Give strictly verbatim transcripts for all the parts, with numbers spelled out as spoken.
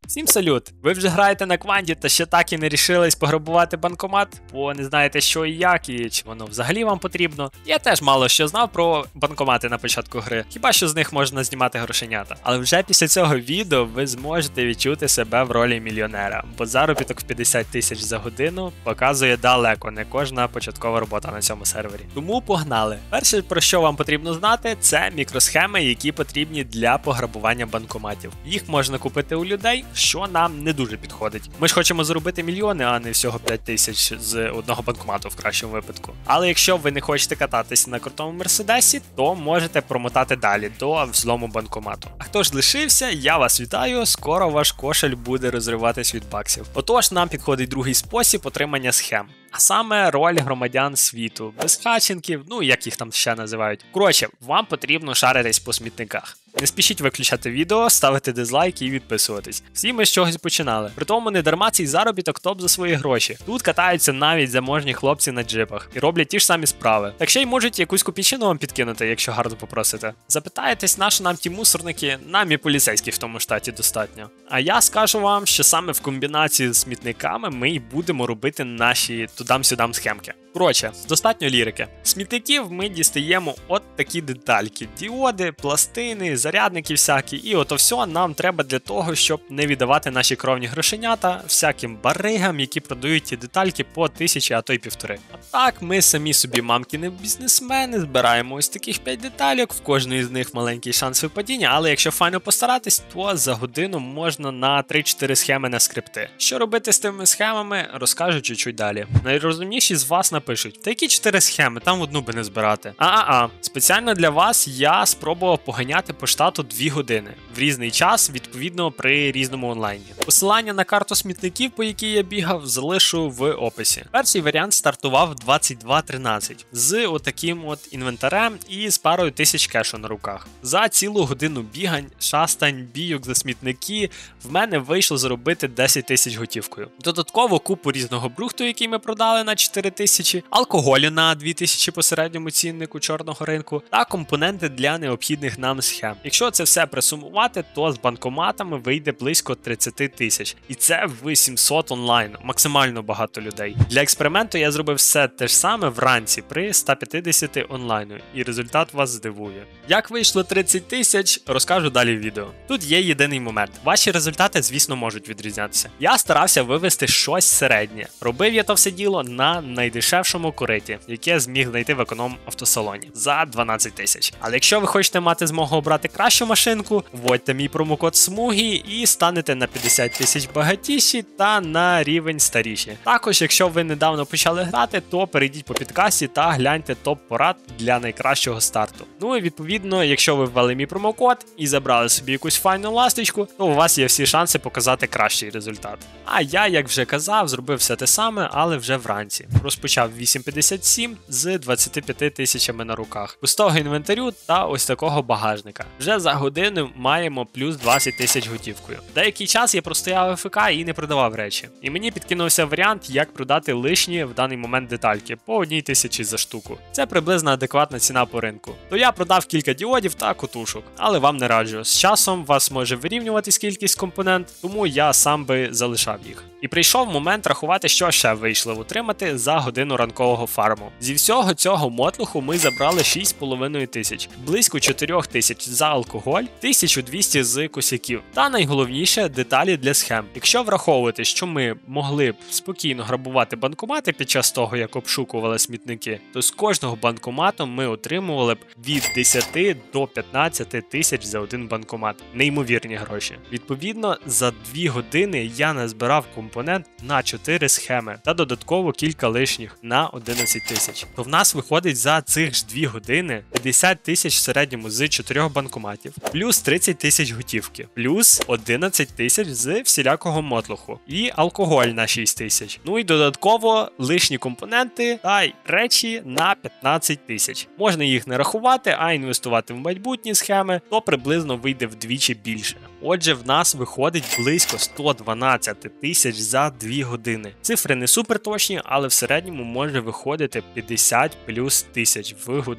Всім салют! Ви вже граєте на кванті та ще так і не рішились пограбувати банкомат, бо не знаєте що і як, і чи воно взагалі вам потрібно. Я теж мало що знав про банкомати на початку гри, хіба що з них можна знімати грошенята. Але вже після цього відео ви зможете відчути себе в ролі мільйонера, бо заробіток в п'ятдесят тисяч за годину показує далеко не кожна початкова робота на цьому сервері. Тому погнали! Перше, про що вам потрібно знати, це мікросхеми, які потрібні для пограбування банкоматів. Їх можна купити у людей, що нам не дуже підходить. Ми ж хочемо заробити мільйони, а не всього п'ять тисяч з одного банкомату в кращому випадку. Але якщо ви не хочете кататись на крутому мерседесі, то можете промотати далі до взлому банкомату. А хто ж лишився, я вас вітаю, скоро ваш кошель буде розриватись від баксів. Отож, нам підходить другий спосіб отримання схем. А саме роль громадян світу, без хачинків, ну як їх там ще називають. Коротше, вам потрібно шаритись по смітниках. Не спішіть виключати відео, ставити дизлайки і відписуватись. Всі ми з чогось починали. Притому не дарма цей заробіток топ за свої гроші. Тут катаються навіть заможні хлопці на джипах і роблять ті ж самі справи. Так ще й можуть якусь копійчину вам підкинути, якщо гарно попросите. Запитаєтесь, на що нам ті мусорники, нам і поліцейські в тому штаті достатньо. А я скажу вам, що саме в комбінації з смітниками ми й будемо робити наші тудам-сюдам схемки. Коротше, достатньо лірики. Смітників ми дістаємо от такі детальки. Діоди, пластини, зарядники всякі. І ото все нам треба для того, щоб не віддавати наші кровні грошенята всяким баригам, які продають ті детальки по тисячі, а то й півтори. А так, ми самі собі мамкіни бізнесмени, збираємо ось таких п'ять детальок, в кожної з них маленький шанс випадіння, але якщо файно постаратись, то за годину можна на три-чотири схеми на скрипти. Що робити з тими схемами, розкажу чуть-чуть далі. Найрозумніші з вас напишуть, та які чотири схеми, там одну би не збирати. А-а-а, спеціально для вас я спробував поганяти по штату дві години. В різний час, відповідно, при різному онлайні. Посилання на карту смітників, по якій я бігав, залишу в описі. Перший варіант стартував двадцять два тринадцять з отаким от інвентарем і з парою тисяч кешу на руках. За цілу годину бігань, шастань, бійок за смітники в мене вийшло заробити десять тисяч готівкою. Додатково купу різного брухту, який ми продали на чотири тисячі, алкоголю на дві тисячі по середньому ціннику чорного ринку та компоненти для необхідних нам схем. Якщо це все присумувати, то з банкоматами вийде близько тридцять тисяч. І це в сімсот онлайн, максимально багато людей. Для експерименту я зробив все те ж саме вранці при ста п'ятдесяти онлайну, і результат вас здивує. Як вийшло тридцять тисяч, розкажу далі в відео. Тут є єдиний момент. Ваші результати, звісно, можуть відрізнятися. Я старався вивести щось середнє. Робив я то все діло на найдешевшому кориті, яке зміг знайти в економ-автосалоні за дванадцять тисяч. Але якщо ви хочете мати змогу обрати кращу машинку, вводьте мій промокод смуги і станете на п'ятдесят тисяч багатіші та на рівень старіші. Також, якщо ви недавно почали грати, то перейдіть по підкасті та гляньте топ-порад для найкращого старту. Ну і відповідно, якщо ви ввели мій промокод і забрали собі якусь файну ласточку, то у вас є всі шанси показати кращий результат. А я, як вже казав, зробив все те саме, але вже вранці. Розпочав вісім п'ятдесят сім з двадцяти п'яти тисячами на руках, пустого інвентарю та ось такого багажника. Вже за годину маємо плюс двадцять тисяч готівкою. Деякий час я простояв АФК і не продавав речі. І мені підкинувся варіант, як продати лишні в даний момент детальки по одній тисячі за штуку. Це приблизно адекватна ціна по ринку. То я продав кілька діодів та котушок, але вам не раджу. З часом вас може вирівнюватись кількість компонент, тому я сам би залишав їх. І прийшов момент рахувати, що ще вийшло отримати за годину ранкового фарму. Зі всього цього мотлуху ми забрали шість з половиною тисяч, близько чотирьох тисяч за алкоголь, тисячу двісті з косяків. Та найголовніше – деталі для схем. Якщо враховувати, що ми могли б спокійно грабувати банкомати під час того, як обшукували смітники, то з кожного банкомату ми отримували б від десяти до п'ятнадцяти тисяч за один банкомат. Неймовірні гроші. Відповідно, за дві години я назбирав компонент на чотири схеми та додатково кілька лишніх на одинадцять тисяч. То в нас виходить за цих ж дві години п'ятдесят тисяч в середньому з чотирьох банкоматів, плюс тридцять тисяч готівки, плюс одинадцять тисяч з всілякого мотлуху і алкоголь на шість тисяч. Ну і додатково лишні компоненти та й речі на п'ятнадцять тисяч. Можна їх не рахувати, а інвестувати в майбутні схеми, то приблизно вийде вдвічі більше. Отже, в нас виходить близько сто дванадцять тисяч за дві години. Цифри не супер точні, але в середньому може виходити п'ятдесят плюс тисяч в годину.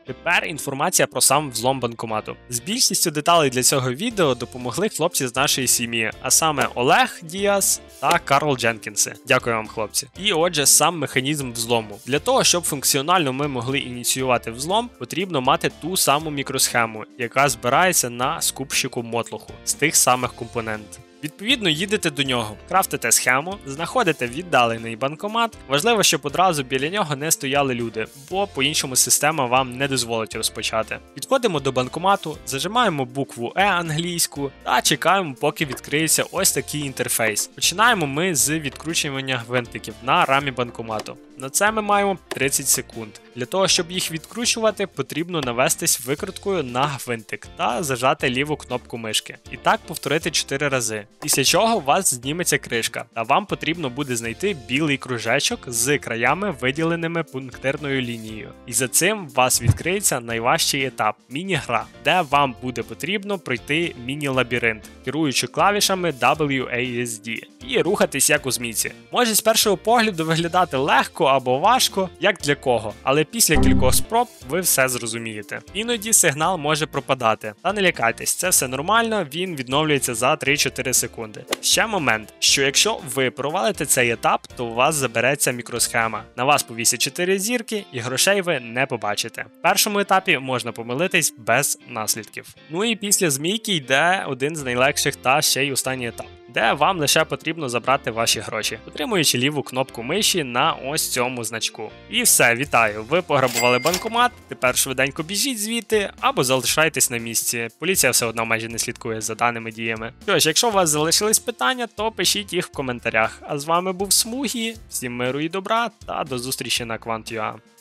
Тепер інформація про сам взлом банкомату. З більшістю деталей для цього відео допомогли хлопці з нашої сім'ї, а саме Олег Діас та Карл Дженкінси. Дякую вам, хлопці. І отже, сам механізм взлому. Для того, щоб функціонально ми могли ініціювати взлом, потрібно мати ту саму мікросхему, яка збирається на скупщику мотлоху з тих самих компонентів. Відповідно, їдете до нього, крафтите схему, знаходите віддалений банкомат. Важливо, щоб одразу біля нього не стояли люди, бо по-іншому система вам не дозволить розпочати. Підходимо до банкомату, зажимаємо букву Е англійську та чекаємо, поки відкриється ось такий інтерфейс. Починаємо ми з відкручування гвинтиків на рамі банкомату. На це ми маємо тридцять секунд. Для того, щоб їх відкручувати, потрібно навестись викруткою на гвинтик та зажати ліву кнопку мишки. І так повторити чотири рази. Після чого у вас зніметься кришка, та вам потрібно буде знайти білий кружечок з краями, виділеними пунктирною лінією. І за цим у вас відкриється найважчий етап – міні-гра, де вам буде потрібно пройти міні-лабіринт, керуючи клавішами дабл ю ей ес ді і рухатись як у змійці. Може з першого погляду виглядати легко або важко, як для кого, але після кількох спроб ви все зрозумієте. Іноді сигнал може пропадати. Та не лякайтесь, це все нормально, він відновлюється за три-чотири секунди. Ще момент, що якщо ви провалите цей етап, то у вас забереться мікросхема. На вас повісять чотири зірки і грошей ви не побачите. В першому етапі можна помилитись без наслідків. Ну і після змійки йде один з найлегших та ще й останній етап, де вам лише потрібно забрати ваші гроші, утримуючи ліву кнопку миші на ось цьому значку. І все, вітаю, ви пограбували банкомат, тепер швиденько біжіть звідти або залишайтесь на місці. Поліція все одно майже не слідкує за даними діями. Що ж, якщо у вас залишились питання, то пишіть їх в коментарях. А з вами був Смугі, всім миру і добра та до зустрічі на Квант.ua.